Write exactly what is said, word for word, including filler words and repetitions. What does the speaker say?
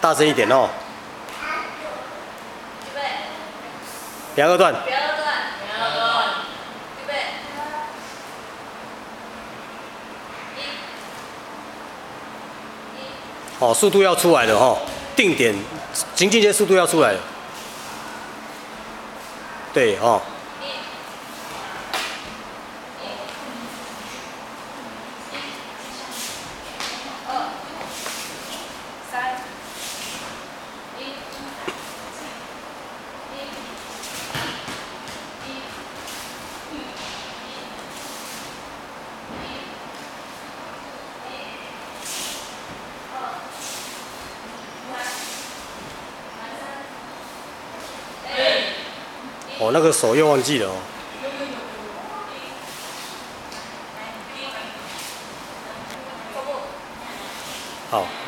大声一点哦。 预备。 第二段。 第二段。第二段。预备。一。一。 哦，速度要出来了哦，定点，行进间速度要出来了。对哦。 哦，那个手又忘记了哦。好。